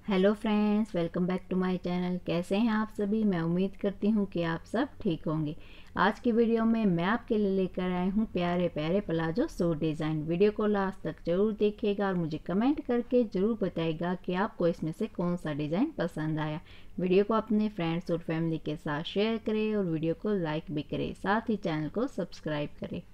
Hello friends, welcome back to my channel. कैसे हैं आप सभी? मैं उम्मीद करती हूँ कि आप सब ठीक होंगे। आज की वीडियो में मैं आपके लिए लेकर आई हूँ प्यारे प्यारे प्लाजो सूट डिज़ाइन। वीडियो को लास्ट तक जरूर देखिएगा और मुझे कमेंट करके ज़रूर बताइएगा कि आपको इसमें से कौन सा डिज़ाइन पसंद आया। वीडियो को अपने फ्रेंड्स और फैमिली के साथ शेयर करें और वीडियो को लाइक भी करें, साथ ही चैनल को सब्सक्राइब करें।